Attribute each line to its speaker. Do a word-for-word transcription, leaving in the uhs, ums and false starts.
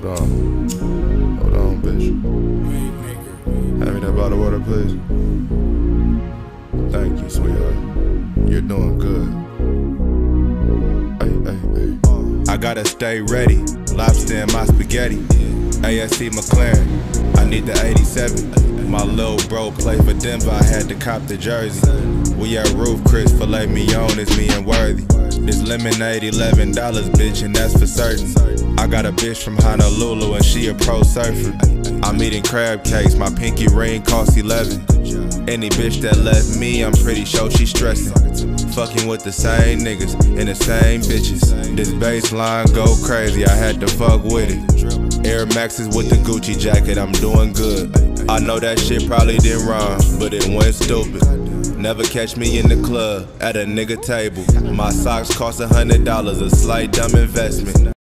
Speaker 1: Hold on. Hold on, bitch. Hand me that bottle of water, please. Thank you, sweetheart. You're doing good. Hey, hey, hey. I gotta stay ready. Lobster in my spaghetti. A S C McLaren. I need the eighty-seven. My little bro play for Denver. I had to cop the jersey. We at Roof, Chris filet mignon is me and Worthy. This lemonade eleven dollars, bitch, and that's for certain. I got a bitch from Honolulu and she a pro surfer. I'm eating crab cakes, my pinky ring costs eleven. Any bitch that left me, I'm pretty sure she stressing. Fucking with the same niggas and the same bitches. This baseline go crazy, I had to fuck with it. Air Maxes with the Gucci jacket, I'm doing good. I know that shit probably didn't rhyme, but it went stupid. Never catch me in the club, at a nigga table. My socks cost a hundred dollars, a slight dumb investment.